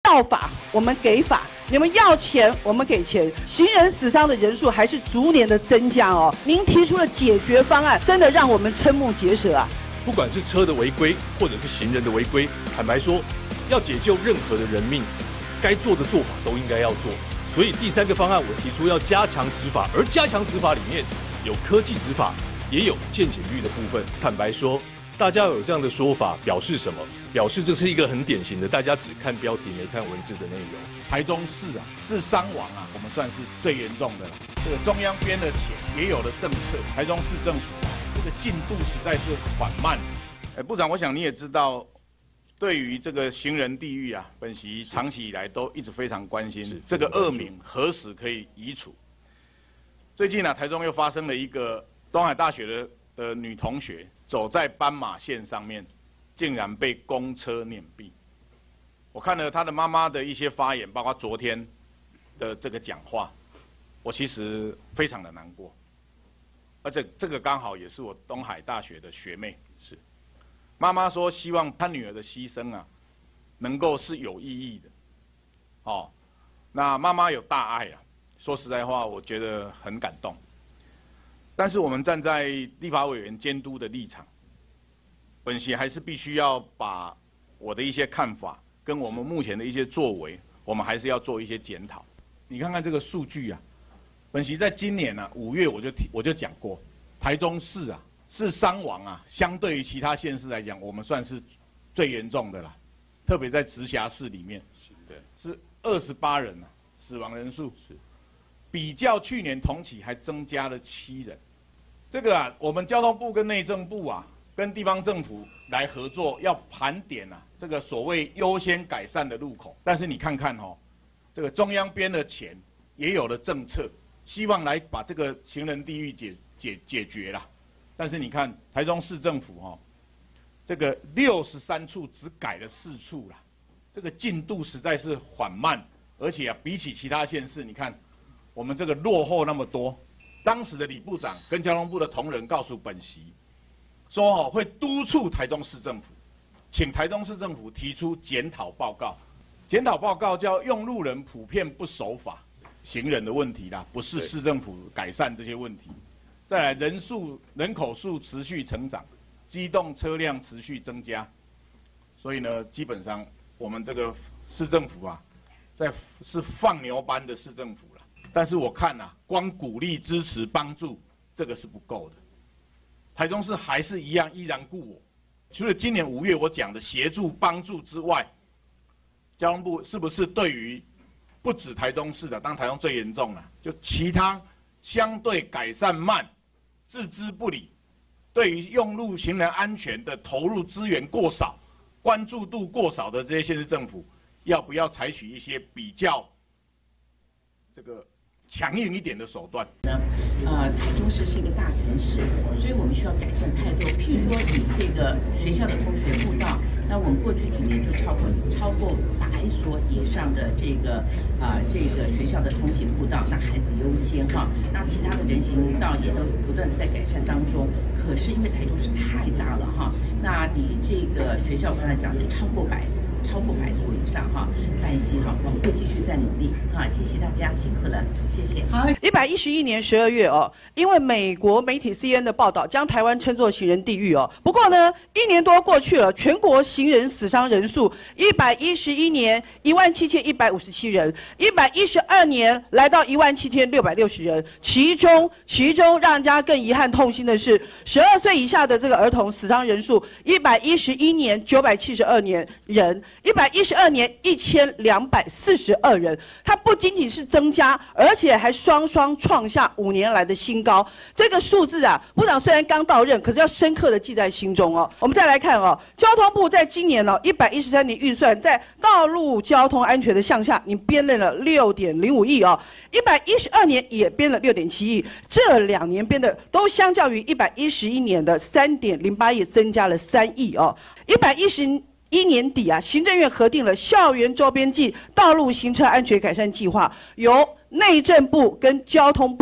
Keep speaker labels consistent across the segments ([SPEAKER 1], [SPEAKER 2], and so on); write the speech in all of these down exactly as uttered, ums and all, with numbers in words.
[SPEAKER 1] 要法，我们给法；你们要钱，我们给钱。行人死伤的人数还是逐年的增加哦。您提出的解决方案，真的让我们瞠目结舌啊！
[SPEAKER 2] 不管是车的违规，或者是行人的违规，坦白说，要解救任何的人命，该做的做法都应该要做。所以第三个方案，我提出要加强执法，而加强执法里面有科技执法，也有见检率的部分。坦白说，大家有这样的说法，表示什么？表示这是一个很典型的，大家只看标题没看文字的内容。
[SPEAKER 3] 台中市啊，是伤亡啊，我们算是最严重的了。这个中央编的钱，也有了政策，台中市政府这个进度实在是缓慢。哎，部长，我想你也知道，对于这个行人地狱啊，本席长期以来都一直非常关心这个恶名何时可以移除。最近呢、啊，台中又发生了一个东海大学的的女同学走在斑马线上面，竟然被公车碾毙。我看了她的妈妈的一些发言，包括昨天的这个讲话，我其实非常的难过。而且这个刚好也是我东海大学的学妹，是妈妈说希望她女儿的牺牲啊，能够是有意义的。哦，那妈妈有大爱啊，说实在话，我觉得很感动。但是我们站在立法委员监督的立场，本席还是必须要把我的一些看法跟我们目前的一些作为，我们还是要做一些检讨。你看看这个数据啊，本席在今年呢五月我就提我就讲过，台中市啊是伤亡啊，相对于其他县市来讲，我们算是最严重的啦。特别在直辖市里面，是二十八人啊，死亡人数是比较去年同期还增加了七人。这个啊，我们交通部跟内政部啊，跟地方政府来合作，要盘点啊这个所谓优先改善的路口。但是你看看哦，这个中央编的钱也有了政策，希望来把这个行人地狱解解解决啦。但是你看台中市政府哦，这个六十三处只改了四处啦，这个进度实在是缓慢，而且啊，比起其他县市，你看我们这个落后那么多。当时的李部长跟交通部的同仁告诉本席，说哦会督促台中市政府，请台中市政府提出检讨报告。检讨报告叫用路人普遍不守法，行人的问题啦，不是市政府改善这些问题。再来人数人口数持续成长，机动车辆持续增加，所以呢，基本上我们这个市政府啊，在是放牛班的市政府了。但是我看啊，光鼓励、支持、帮助，这个是不够的。台中市还是一样依然故我。除了今年五月我讲的协助、帮助之外，交通部是不是对于不止台中市的，当然台中最严重了，就其他相对改善慢、置之不理，对于用路行人安全的投入资源过少、关注度过少的这些县市政府，要不要采取一些比较这个强硬一点的手段？
[SPEAKER 4] 呃，台中市是一个大城市，所以我们需要改善太多。譬如说，你这个学校的通学步道，那我们过去几年就超过超过百所以上的这个啊、呃、这个学校的通行步道，那孩子优先哈。那其他的人行道也都不断在改善当中。可是因为台中市太大了哈，那你这个学校刚才讲就超过百。超过百所以上哈，但是哈，我们会继续再努力哈，谢谢大家，辛苦了，谢谢。
[SPEAKER 1] 好，一百一十一年十二月哦，因为美国媒体 C N 的报道，将台湾称作行人地狱哦。不过呢，一年多过去了，全国行人死伤人数一百一十一年一万七千一百五十七人，一百一十二年来到一万七千六百六十人，其中其中让人家更遗憾痛心的是，十二岁以下的这个儿童死伤人数一百一十一年九百七十二年人。一百一十二年一千两百四十二人，它不仅仅是增加，而且还双双创下五年来的新高。这个数字啊，部长虽然刚到任，可是要深刻的记在心中哦。我们再来看哦，交通部在今年哦一百一十三年预算在道路交通安全的项下，你编列了六点零五亿哦，一百一十二年也编了六点七亿，这两年编的都相较于一百一十一年的三点零八亿增加了三亿哦，一百一十。一年底啊，行政院核定了校园周边暨道路行车安全改善计划，由内政部跟交通部分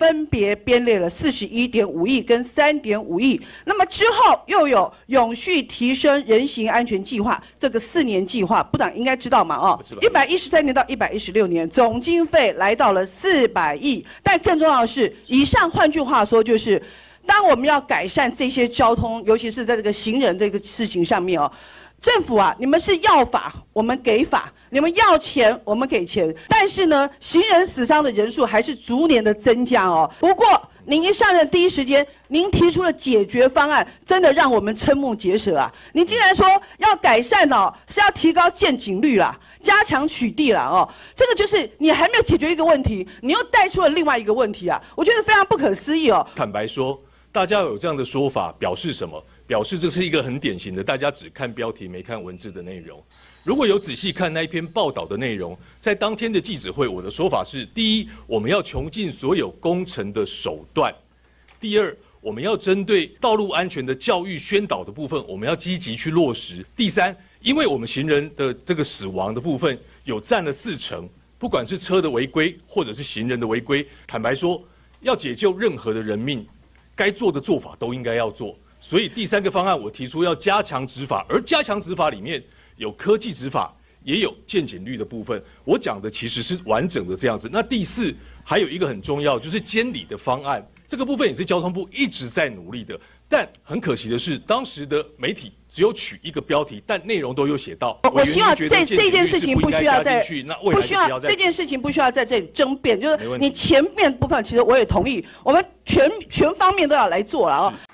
[SPEAKER 1] 分别编列了四十一点五亿跟三点五亿。那么之后又有永续提升人行安全计划这个四年计划，部长应该知道嘛？哦，一百一十三年到一百一十六年，总经费来到了四百亿。但更重要的是，以上换句话说就是。 当我们要改善这些交通，尤其是在这个行人这个事情上面哦，政府啊，你们是要法，我们给法；你们要钱，我们给钱。但是呢，行人死伤的人数还是逐年的增加哦。不过，您一上任第一时间，您提出了解决方案，真的让我们瞠目结舌啊！您竟然说要改善哦，是要提高建警率啦。 加强取缔了哦，这个就是你还没有解决一个问题，你又带出了另外一个问题啊，我觉得非常不可思议哦。
[SPEAKER 2] 坦白说，大家有这样的说法，表示什么？表示这是一个很典型的，大家只看标题没看文字的内容。如果有仔细看那一篇报道的内容，在当天的记者会，我的说法是：第一，我们要穷尽所有工程的手段；第二，我们要针对道路安全的教育宣导的部分，我们要积极去落实；第三。 因为我们行人的这个死亡的部分有占了四成，不管是车的违规或者是行人的违规，坦白说，要解救任何的人命，该做的做法都应该要做。所以第三个方案，我提出要加强执法，而加强执法里面有科技执法，也有见警率的部分。我讲的其实是完整的这样子。那第四还有一个很重要，就是监理的方案，这个部分也是交通部一直在努力的。 但很可惜的是，当时的媒体只有取一个标题，但内容都有写到。
[SPEAKER 1] 我希望这这件事情不需要在
[SPEAKER 2] 不
[SPEAKER 1] 需要这件事情不需要在这里争辩，就是你前面部分其实我也同意，我们全全方面都要来做了啊。